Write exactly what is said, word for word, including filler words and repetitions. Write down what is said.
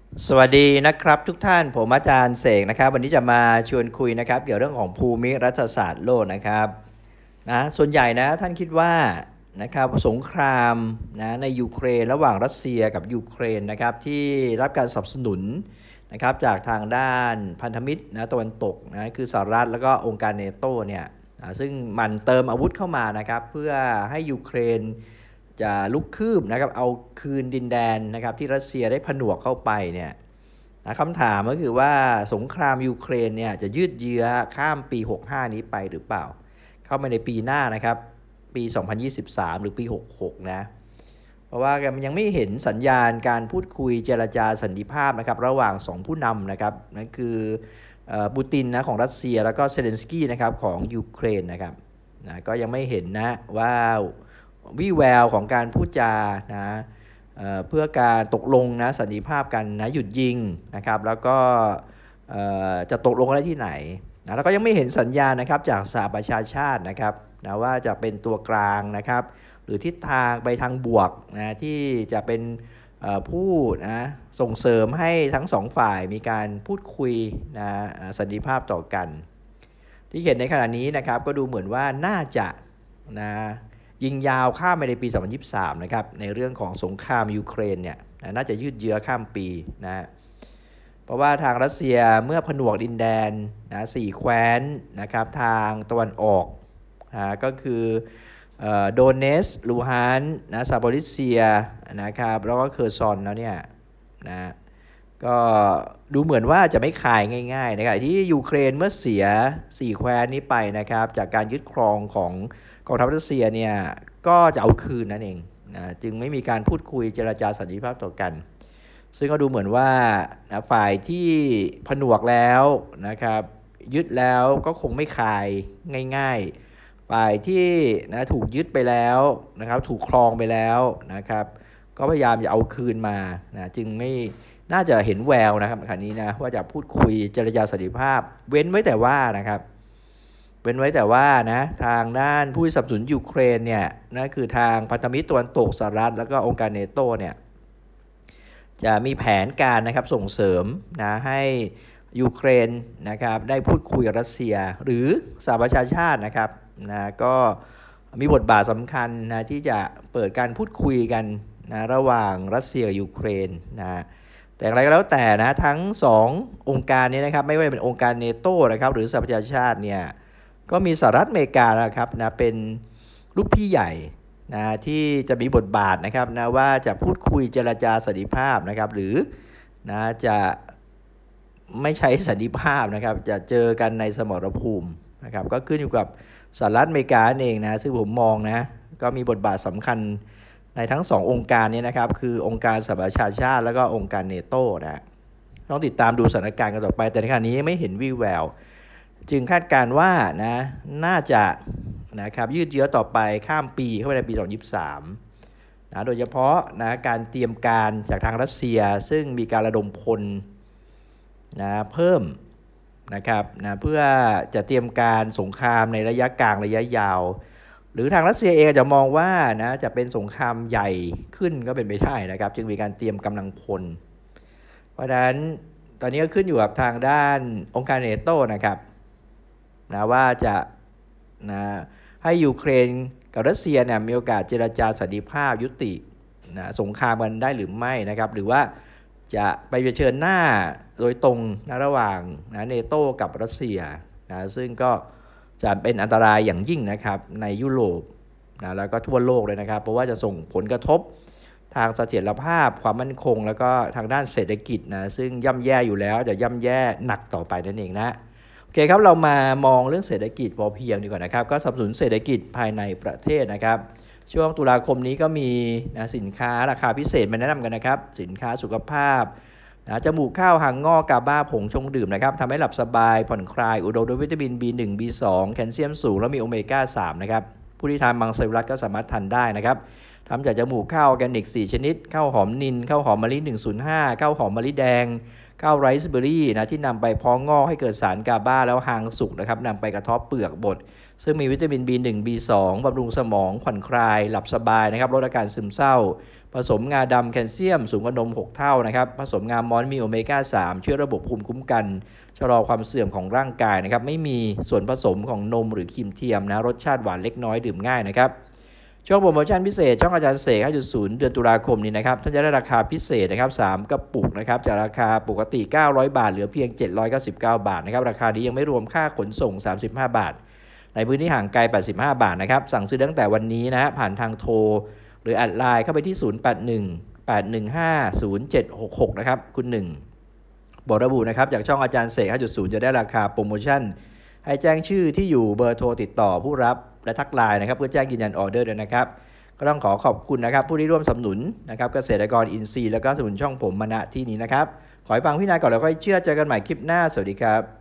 สวัสดีนะครับทุกท่านผมอาจารย์เสกนะครับวันนี้จะมาชวนคุยนะครับเกี่ยวเรื่องของภูมิรัฐศาสตร์โลกนะครับนะส่วนใหญ่นะท่านคิดว่านะครับสงครามนะในยูเครนระหว่างรัสเซียกับยูเครนนะครับที่รับการสนับสนุนนะครับจากทางด้านพันธมิตรนะตะวันตกนะคือสหรัฐแล้วก็องค์การเนโตเนี่ยนะซึ่งมันเติมอาวุธเข้ามานะครับเพื่อให้ยูเครนจะลุกคืบนะครับเอาคืนดินแดนนะครับที่รัสเซียได้ผนวกเข้าไปเนี่ยนะคำถามก็คือว่าสงครามยูเครนเนี่ยจะยืดเยื้อข้ามปีหกสิบห้านี้ไปหรือเปล่าเข้ามาในปีหน้านะครับปีสองพันยี่สิบสามหรือปีหกสิบหกนะเพราะว่ามันยังไม่เห็นสัญญาณการพูดคุยเจรจาสันติภาพนะครับระหว่างสองผู้นำนะครับนั่นคือปูตินนะของรัสเซียแล้วก็เซเลนสกี้นะครับของยูเครนนะครับนะก็ยังไม่เห็นนะว่าวี่แววของการพูดจานะเเพื่อการตกลงนะสันติภาพกันนะหยุดยิงนะครับแล้วก็จะตกลงได้ที่ไหนนะแล้วก็ยังไม่เห็นสัญญาณนะครับจากสหประชาชาตินะครับนะว่าจะเป็นตัวกลางนะครับหรือทิศทางไปทางบวกนะที่จะเป็นผู้นะส่งเสริมให้ทั้งสองฝ่ายมีการพูดคุยนะสันติภาพต่อกันที่เห็นในขณะนี้นะครับก็ดูเหมือนว่าน่าจะนะยิงยาวข้ามไปในปีสองพันยี่สิบสามนะครับในเรื่องของสงครามยูเครนเนี่ยน่าจะยืดเยื้อข้ามปีนะเพราะว่าทางรัสเซียเมื่อผนวกดินแดนนะสี่แคว้นนะครับทางตะวันออกนะก็คือโดเนสลูฮานนะซาโปริเซียนะครับแล้วก็เคอร์ซอนแล้วเนี่ยนะก็ดูเหมือนว่าจะไม่คายง่ายๆนะครับที่ยูเครนเมื่อเสียสี่แคว้นนี้ไปนะครับจากการยึดครองของกองทัพรัสเซียเนี่ยก็จะเอาคืนนั่นเองนะจึงไม่มีการพูดคุยเจรจาสันติภาพต่อกันซึ่งก็ดูเหมือนว่านะฝ่ายที่ผนวกแล้วนะครับยึดแล้วก็คงไม่คายง่ายๆฝ่ายที่นะถูกยึดไปแล้วนะครับถูกครองไปแล้วนะครับก็พยายามจะเอาคืนมานะจึงไม่น่าจะเห็นแววนะครับคราวนี้นะว่าจะพูดคุยเจรจาสันติภาพเว้นไว้แต่ว่านะครับเว้นไว้แต่ว่านะทางด้านผู้สนับสนุนยูเครนเนี่ยนั่นคือทางพันธมิตรตะวันตกสหรัฐแล้วก็องค์การเนโตเนี่ยจะมีแผนการนะครับส่งเสริมนะให้ยูเครนนะครับได้พูดคุยกับรัสเซียหรือสหประชาชาตินะครับนะก็มีบทบาทสำคัญนะที่จะเปิดการพูดคุยกันนะระหว่างรัสเซียกับยูเครนนะแต่อะไรก็แล้วแต่นะทั้งสององค์การนี้นะครับไม่ว่าจะเป็นองค์การเนโตนะครับหรือสหประชาชาติเนี่ยก็มีสหรัฐอเมริกานะครับนะเป็นลูกพี่ใหญ่นะที่จะมีบทบาทนะครับนะว่าจะพูดคุยเจรจาสันติภาพนะครับหรือนะจะไม่ใช้สันติภาพนะครับจะเจอกันในสมรภูมินะครับก็ขึ้นอยู่กับสหรัฐอเมริกาเองนะซึ่งผมมองนะก็มีบทบาทสำคัญในทั้งสององค์การนี้นะครับคือองค์การสหประชาชาติแล้วก็องค์การเนโตนะต้องติดตามดูสถานการณ์กันต่อไปแต่ในขณะนี้ไม่เห็นวี่แววจึงคาดการว่านะน่าจะนะครับยืดเยื้อต่อไปข้ามปีเข้าไปในปีสองพันยี่สิบสามนะโดยเฉพาะนะการเตรียมการจากทางรัสเซียซึ่งมีการระดมพลนะเพิ่มนะครับนะเพื่อจะเตรียมการสงครามในระยะกลางระยะยาวหรือทางรัสเซียเองจะมองว่านะจะเป็นสงครามใหญ่ขึ้นก็เป็นไปได้นะครับจึงมีการเตรียมกำลังพลเพราะฉะนั้นตอนนี้ก็ขึ้นอยู่กับทางด้านองค์การเนโตนะครับนะว่าจะนะให้ยูเครนกับรัสเซียเนี่ยมีโอกาสเจรจาสันติภาพยุตินะสงครามกันได้หรือไม่นะครับหรือว่าจะไปเผชิญหน้าโดยตรงนะระหว่างนะเนโตกับรัสเซียนะซึ่งก็จะเป็นอันตรายอย่างยิ่งนะครับในยุโรปนะแล้วก็ทั่วโลกเลยนะครับเพราะว่าจะส่งผลกระทบทางเสถียรภาพความมั่นคงแล้วก็ทางด้านเศรษฐกิจนะซึ่งย่ำแย่อยู่แล้วจะย่ำแย่หนักต่อไปนั่นเองนะโอเคครับเรามามองเรื่องเศรษฐกิจพอเพียงดีกว่านะครับก็สนับสนุนเศรษฐกิจภายในประเทศนะครับช่วงตุลาคมนี้ก็มีนะสินค้าราคาพิเศษมาแนะนำกันนะครับสินค้าสุขภาพนะจมูกข้าวหางงอกกาบ้าผงชงดื่มนะครับทำให้หลับสบายผ่อนคลายอุดมด้วยวิตามิน บี หนึ่ง บี สอง แคลเซียมสูงและมีโอเมก้า สามนะครับผู้ที่ทานมังสวิรัติก็สามารถทานได้นะครับทำจากจมูกข้าวออร์แกนิกสี่ชนิดข้าวหอมนิลข้าวหอมมะลิหนึ่งศูนย์ห้าข้าวหอมมะลิแดงข้าวไรซ์เบอร์รี่นะที่นำไปเพาะงอกให้เกิดสารกาบ้าแล้วหางสุกนะครับนำไปกระเทบเปลือกบดซึ่งมีวิตามิน บี หนึ่ง บี สอง บำรุงสมองผ่อนคลายหลับสบายนะครับลดอาการซึมเศร้าผสมงาดำแคลเซียมสูงกว่านมหกเท่านะครับผสมงามอนมีโอเมก้าสามช่วยระบบภูมิคุ้มกันชะลอความเสื่อมของร่างกายนะครับไม่มีส่วนผสมของนมหรือครีมเทียมนะรสชาติหวานเล็กน้อยดื่มง่ายนะครับช่วงโปรโมชั่นพิเศษช่องอาจารย์เสก ห้าจุดศูนย์ เดือนตุลาคมนี้นะครับท่านจะได้ราคาพิเศษนะครับสามกระปุกนะครับจากราคาปกติเก้าร้อยบาทเหลือเพียงเจ็ดร้อยเก้าสิบเก้าบาทนะครับราคานี้ยังไม่รวมค่าขนส่งสามสิบห้าบาทในพื้นที่ห่างไกลแปดสิบห้าบาทนะครับสั่งซื้อตั้งแต่วันนี้นะฮะผ่านทางโทรหรือแอดไลน์เข้าไปที่ศูนย์ แปด หนึ่ง แปด หนึ่ง ห้า ศูนย์ เจ็ด หก หกนะครับคุณหนึ่งบอกระบุนะครับจากช่องอาจารย์เสก ห้าจุดศูนย์ จะได้ราคาโปรโมชั่นให้แจ้งชื่อที่อยู่เบอร์โทรติดต่อผู้รับและทักไลน์นะครับเพื่อแจ้งยืนยันออเดอร์ด้วยนะครับก็ต้องขอขอบคุณนะครับผู้ที่ร่วมสนับสนุนนะครับเกษตรกรอินทรีย์แล้วก็สนับสนุนช่องผมมาณที่นี้นะครับขอให้ฟังพี่นายก่อนแล้วค่อยเชื่อเจอกันใหม่คลิปหน้าสวัสดีครับ